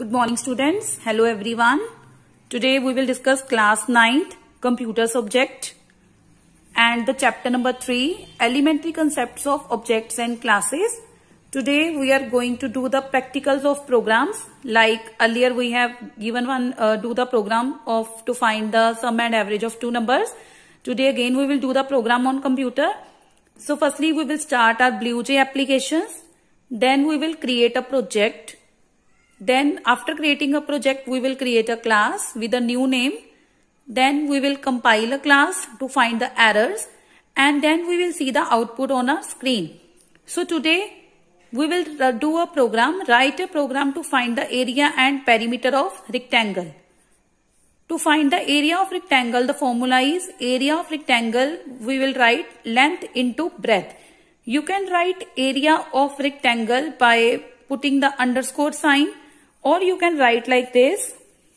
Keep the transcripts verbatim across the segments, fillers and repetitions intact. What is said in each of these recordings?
Good morning students. Hello everyone. Today we will discuss class ninth computer subject and the chapter number three elementary concepts of objects and classes. Today we are going to do the practicals of programs. Like earlier we have given one uh, do the program of to find the sum and average of two numbers. Today again we will do the program on computer. So firstly we will start our BlueJ applications. Then we will create a project. Then after creating a project, we will create a class with a new name. Then we will compile a class to find the errors. And then we will see the output on our screen. So today we will do a program, write a program to find the area and perimeter of rectangle. To find the area of rectangle, the formula is area of rectangle, we will write length into breadth. You can write area of rectangle by putting the underscore sign. Or you can write like this,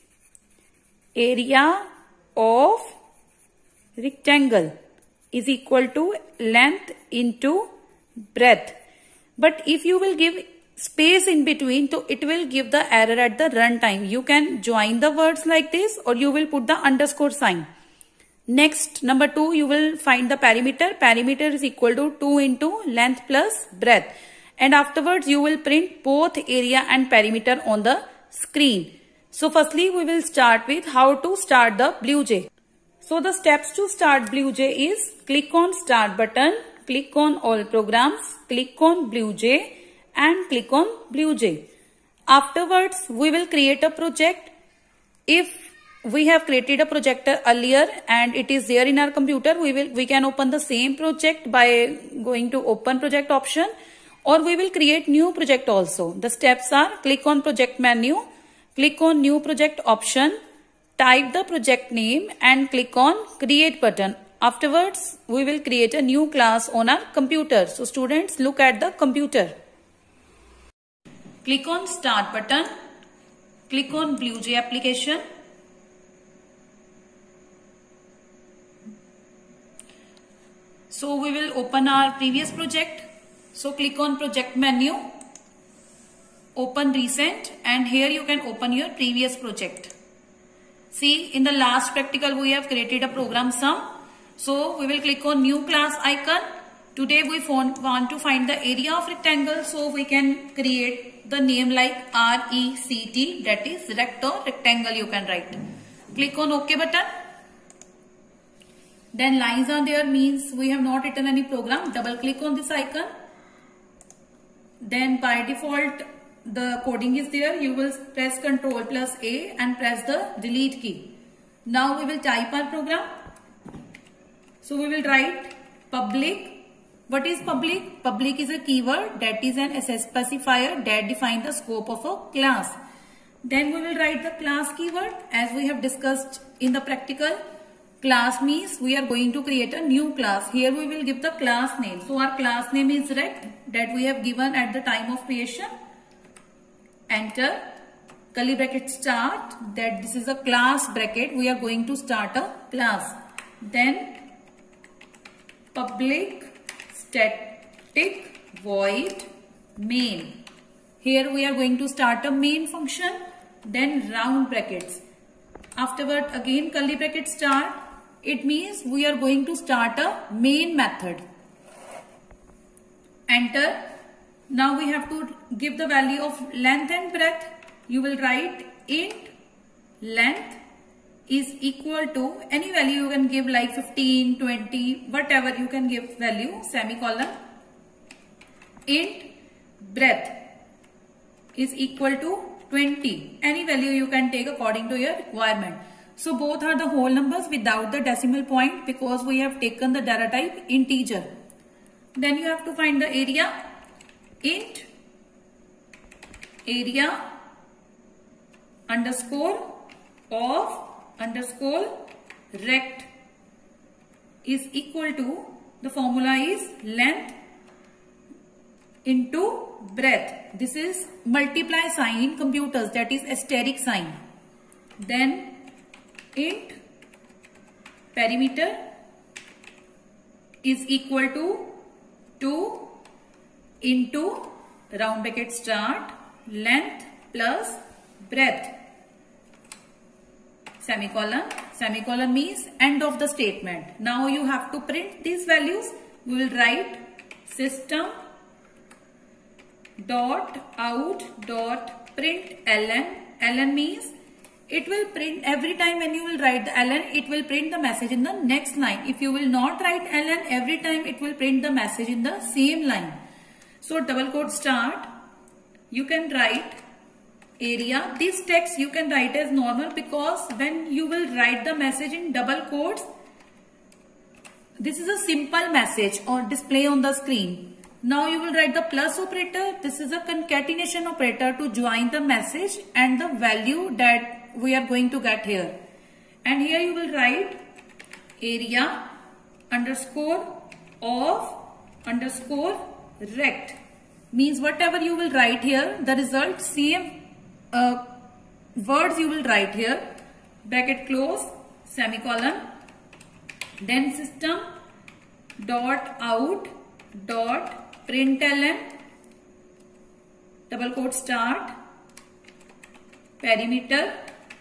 area of rectangle is equal to length into breadth. But if you will give space in between, so it will give the error at the runtime. You can join the words like this or you will put the underscore sign. Next, number two, you will find the perimeter. Perimeter is equal to two into length plus breadth. And afterwards, you will print both area and perimeter on the screen. So firstly, we will start with how to start the BlueJ. So the steps to start BlueJ is click on start button, click on all programs, click on BlueJ and click on BlueJ. Afterwards, we will create a project. If we have created a project earlier and it is there in our computer, we will we can open the same project by going to open project option. Or we will create new project also. The steps are click on project menu, click on new project option, type the project name and click on create button. Afterwards, we will create a new class on our computer. So students, look at the computer. Click on start button, click on BlueJ application. So we will open our previous project. So click on project menu, open recent and here you can open your previous project. See, in the last practical we have created a program sum. So we will click on new class icon. Today we want to find the area of rectangle, so we can create the name like R E C T, that is rect or rectangle you can write. Click on OK button. Then lines are there, means we have not written any program. Double click on this icon. Then by default the coding is there. You will press Ctrl plus A and press the delete key. Now we will type our program. So we will write public. What is public? Public is a keyword that is an specifier that defines the scope of a class. Then we will write the class keyword as we have discussed in the practical. Class means we are going to create a new class. Here we will give the class name. So our class name is rect that we have given at the time of creation. Enter. Curly bracket start, that this is a class bracket. We are going to start a class. Then public static void main. Here we are going to start a main function. Then round brackets. Afterward again curly bracket start. It means we are going to start a main method. Enter. Now we have to give the value of length and breadth. You will write int length is equal to any value you can give like fifteen, twenty, whatever you can give value, semicolon. Int breadth is equal to twenty. Any value you can take according to your requirement. So both are the whole numbers without the decimal point because we have taken the data type integer. Then you have to find the area. Int area underscore of underscore rect is equal to, the formula is length into breadth. This is multiply sign in computers, that is asterisk sign. Then int perimeter is equal to two into round bracket start length plus breadth. Semicolon. Semicolon means end of the statement. Now you have to print these values. We will write system dot out dot print ln. Ln means it will print every time when you will write the ln, it will print the message in the next line. If you will not write ln, every time it will print the message in the same line. So double quote start, you can write area. This text you can write as normal, because when you will write the message in double quotes, this is a simple message or display on the screen. Now you will write the plus operator. This is a concatenation operator to join the message and the value that we are going to get here. And here you will write area underscore of underscore rect. Means whatever you will write here, the result same uh, words you will write here. Bracket close, semicolon. Then system dot out dot println double quote start perimeter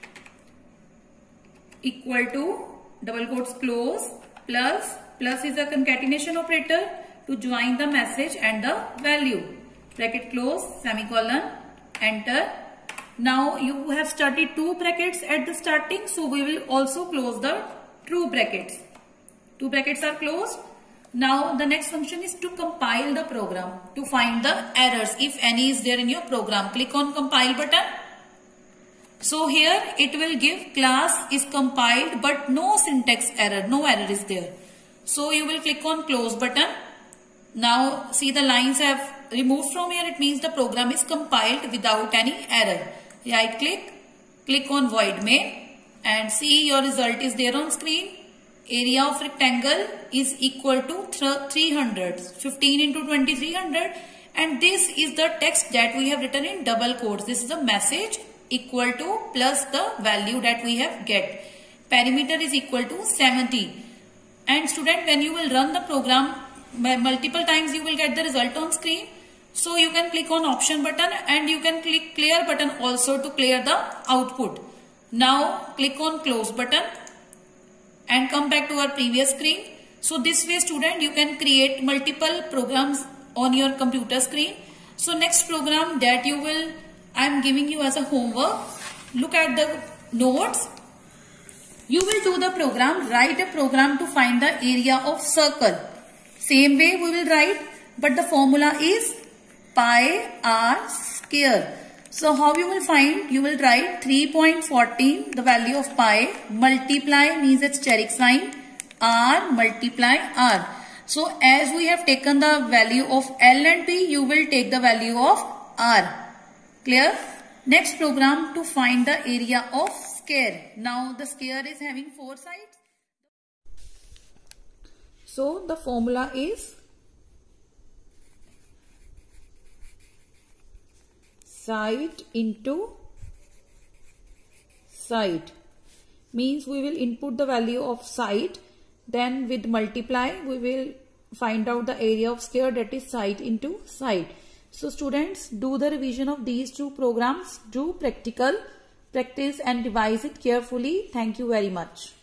equal to double quotes close plus plus is a concatenation operator to join the message and the value. Bracket close, semicolon, enter. Now you have started two brackets at the starting, so we will also close the two brackets. Two brackets are closed. Now the next function is to compile the program to find the errors if any is there in your program. Click on compile button. So here it will give class is compiled but no syntax error, no error is there. So you will click on close button. Now see the lines have removed from here, it means the program is compiled without any error. Right click, click on void main and see your result is there on screen. Area of rectangle is equal to three hundred, fifteen into twenty, three hundred, and this is the text that we have written in double quotes. This is the message equal to plus the value that we have get. Perimeter is equal to seventy. And student, when you will run the program multiple times, you will get the result on screen. So you can click on option button and you can click clear button also to clear the output. Now click on close button and come back to our previous screen. So this way student, you can create multiple programs on your computer screen. So next program that you will, I am giving you as a homework. Look at the notes. You will do the program, write a program to find the area of circle. Same way we will write, but the formula is pi r square. So how you will find? You will write three point one four, the value of pi, multiply means it's asterisk sign, r multiply r. So as we have taken the value of L and P, you will take the value of r. Clear? Next program to find the area of square. Now the square is having four sides. So the formula is side into side. Means we will input the value of side, then with multiply we will find out the area of square, that is side into side. So students, do the revision of these two programs, do practical, practice and revise it carefully. Thank you very much.